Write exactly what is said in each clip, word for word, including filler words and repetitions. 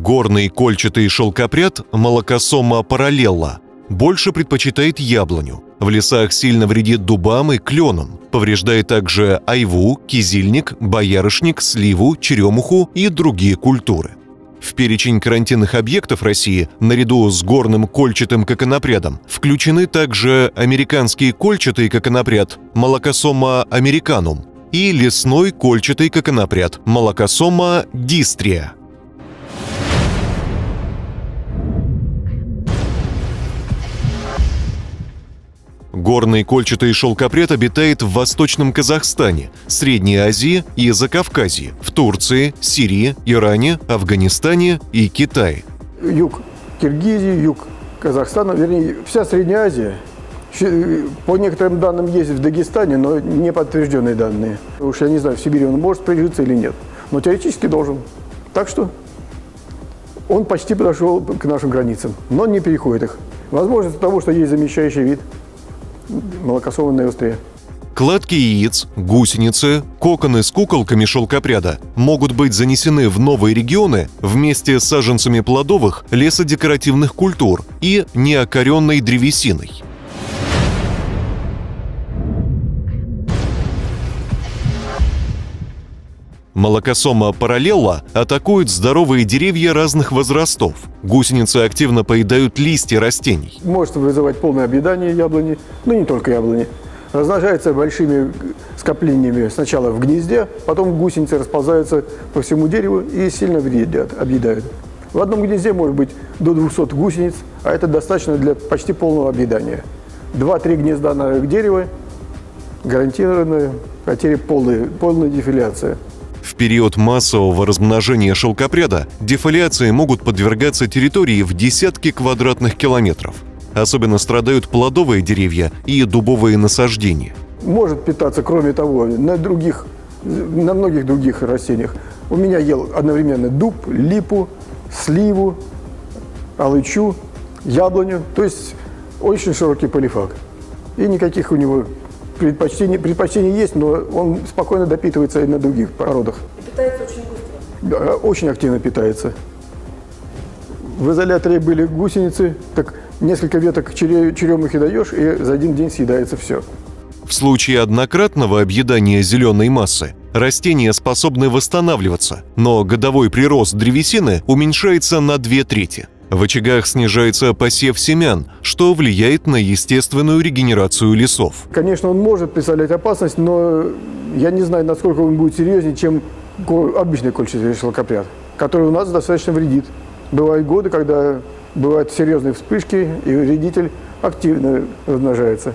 Горный кольчатый шелкопряд Молокосома параллелла больше предпочитает яблоню. В лесах сильно вредит дубам и кленам. Повреждает также айву, кизильник, боярышник, сливу, черемуху и другие культуры. В перечень карантинных объектов России наряду с горным кольчатым коконопрядом включены также американский кольчатый коконопряд Молокосома американум и лесной кольчатый коконопряд Молокосома дистрия. Горный кольчатый шелкопряд обитает в Восточном Казахстане, Средней Азии и Закавказье, в Турции, Сирии, Иране, Афганистане и Китае. Юг Киргизии, юг Казахстана, вернее, вся Средняя Азия. По некоторым данным есть в Дагестане, но не подтвержденные данные. Уж я не знаю, в Сибири он может прижиться или нет, но теоретически должен. Так что он почти подошел к нашим границам, но не переходит их. Возможно, из-за того, что есть замещающий вид Молокосома неострия. Кладки яиц, гусеницы, коконы с куколками шелкопряда могут быть занесены в новые регионы вместе с саженцами плодовых лесодекоративных культур и неокоренной древесиной. Молокосома параллелла атакует здоровые деревья разных возрастов. Гусеницы активно поедают листья растений. Может вызывать полное объедание яблони, но не только яблони. Размножается большими скоплениями сначала в гнезде, потом гусеницы расползаются по всему дереву и сильно вредят, объедают. В одном гнезде может быть до двухсот гусениц, а это достаточно для почти полного объедания. Два-три гнезда на дерево – гарантированная потеря, полная, полная дефиляция. В период массового размножения шелкопряда дефоляции могут подвергаться территории в десятки квадратных километров. Особенно страдают плодовые деревья и дубовые насаждения. Может питаться, кроме того, на, других, на многих других растениях. У меня ел одновременно дуб, липу, сливу, алычу, яблоню. То есть очень широкий полифак. И никаких у него предпочтений, предпочтений есть, но он спокойно допитывается и на других породах. И питается очень быстро? Да, очень активно питается. В изоляторе были гусеницы, так несколько веток черемухи даешь, и за один день съедается все. В случае однократного объедания зеленой массы растения способны восстанавливаться, но годовой прирост древесины уменьшается на две трети. В очагах снижается посев семян, что влияет на естественную регенерацию лесов. Конечно, он может представлять опасность, но я не знаю, насколько он будет серьезнее, чем обычный кольчатый шелкопряд, который у нас достаточно вредит. Бывают годы, когда бывают серьезные вспышки, и вредитель активно размножается.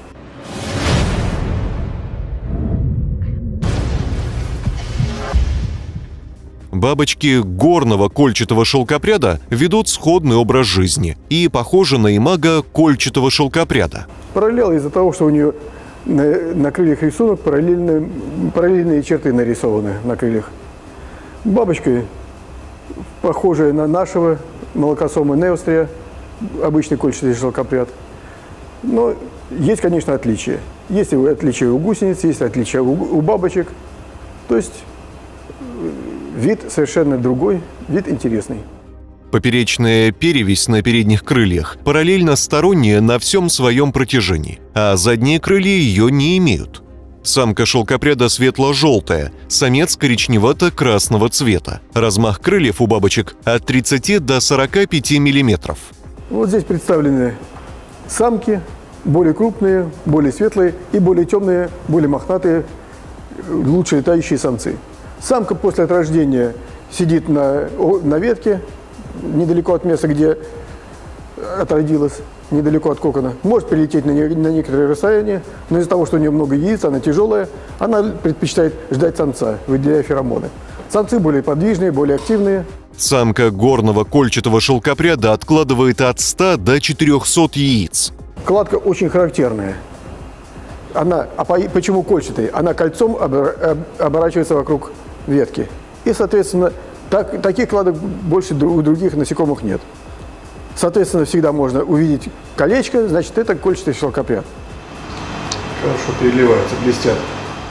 Бабочки горного кольчатого шелкопряда ведут сходный образ жизни и похожи на имаго кольчатого шелкопряда. Параллел из-за того, что у нее на, на крыльях рисунок, параллельные, параллельные черты нарисованы на крыльях. Бабочка, похожая на нашего Молокосома неострия, обычный кольчатый шелкопряд. Но есть, конечно, отличия. Есть отличия у гусениц, есть отличия у, у бабочек. То есть вид совершенно другой, вид интересный. Поперечная перевесь на передних крыльях параллельно сторонняя на всем своем протяжении, а задние крылья ее не имеют. Самка шелкопряда светло-желтая, самец коричневато-красного цвета. Размах крыльев у бабочек от тридцати до сорока пяти миллиметров. Вот здесь представлены самки, более крупные, более светлые и более темные, более мохнатые, лучше летающие самцы. Самка после от рождения сидит на, на ветке, недалеко от места, где отродилась, недалеко от кокона. Может прилететь на, не, на некоторое расстояние, но из-за того, что у нее много яиц, она тяжелая, она предпочитает ждать самца, выделяя феромоны. Самцы более подвижные, более активные. Самка горного кольчатого шелкопряда откладывает от ста до четырёхсот яиц. Кладка очень характерная. Она, а по, почему кольчатая? Она кольцом оборачивается вокруг ветки. И, соответственно, так, таких кладок больше у других насекомых нет. Соответственно, всегда можно увидеть колечко, значит, это кольчатый шелкопряд. Хорошо переливаются, блестят.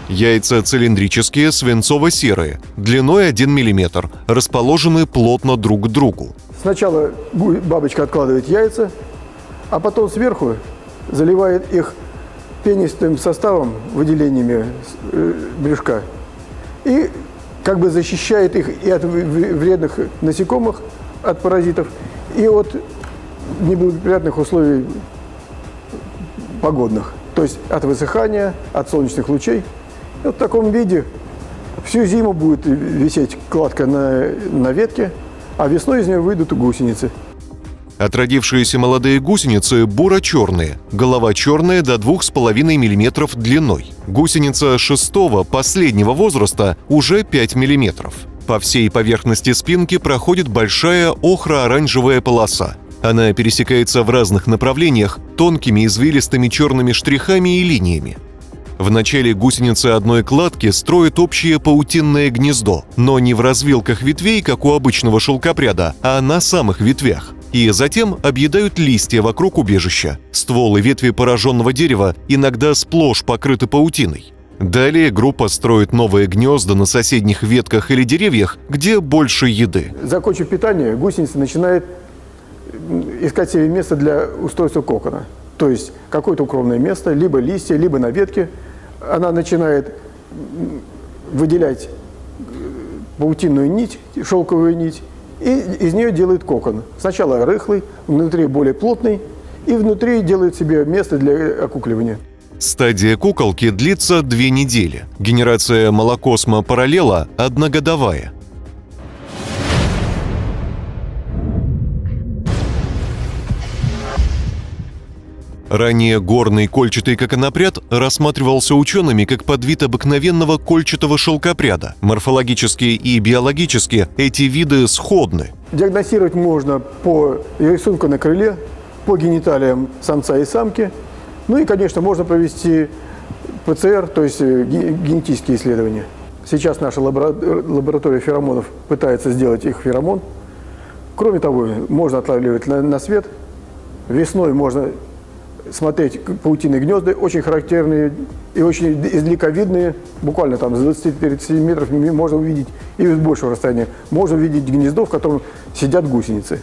Яйца цилиндрические, свинцово-серые, длиной один миллиметр, расположены плотно друг к другу. Сначала бабочка откладывает яйца, а потом сверху заливает их пенистым составом, выделениями брюшка, и как бы защищает их и от вредных насекомых, от паразитов, и от неблагоприятных условий погодных, то есть от высыхания, от солнечных лучей. И вот в таком виде всю зиму будет висеть кладка на, на ветке, а весной из нее выйдут гусеницы. Отродившиеся молодые гусеницы буро-черные, голова черная до двух с половиной миллиметров длиной. Гусеница шестого, последнего возраста уже пять миллиметров. По всей поверхности спинки проходит большая охро-оранжевая полоса. Она пересекается в разных направлениях тонкими извилистыми черными штрихами и линиями. В начале гусеницы одной кладки строят общее паутинное гнездо, но не в развилках ветвей, как у обычного шелкопряда, а на самых ветвях. И затем объедают листья вокруг убежища. Ствол и ветви пораженного дерева иногда сплошь покрыты паутиной. Далее группа строит новые гнезда на соседних ветках или деревьях, где больше еды. Закончив питание, гусеница начинает искать себе место для устройства кокона. То есть какое-то укромное место, либо листья, либо на ветке. Она начинает выделять паутинную нить, шелковую нить, и из нее делает кокон. Сначала рыхлый, внутри более плотный, и внутри делает себе место для окукливания. Стадия куколки длится две недели. Генерация Малокосма параллела одногодовая. Ранее горный кольчатый коконопряд рассматривался учеными как подвид обыкновенного кольчатого шелкопряда. Морфологически и биологически эти виды сходны. Диагностировать можно по рисунку на крыле, по гениталиям самца и самки. Ну и, конечно, можно провести ПЦР, то есть генетические исследования. Сейчас наша лаборатория феромонов пытается сделать их феромон. Кроме того, можно отлавливать на свет. Весной можно смотреть паутинные гнезда, очень характерные и очень издалека видные, буквально там с двадцати-тридцати метров можно увидеть, и с большего расстояния можно увидеть гнездо, в котором сидят гусеницы.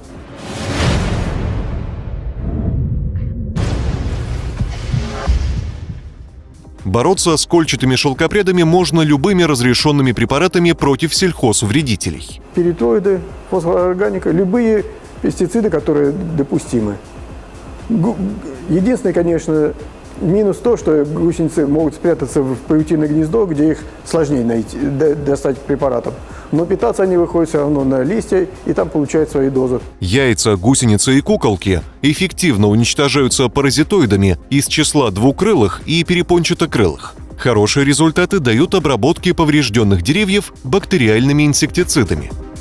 Бороться с кольчатыми шелкопрядами можно любыми разрешенными препаратами против сельхозвредителей. Перитроиды, фосфоорганика, любые пестициды, которые допустимы. Единственное, конечно, минус то, что гусеницы могут спрятаться в паутинное гнездо, где их сложнее найти, достать препаратом. Но питаться они выходят все равно на листья, и там получают свои дозы. Яйца, гусеницы и куколки эффективно уничтожаются паразитоидами из числа двукрылых и перепончатокрылых. Хорошие результаты дают обработки поврежденных деревьев бактериальными инсектицидами.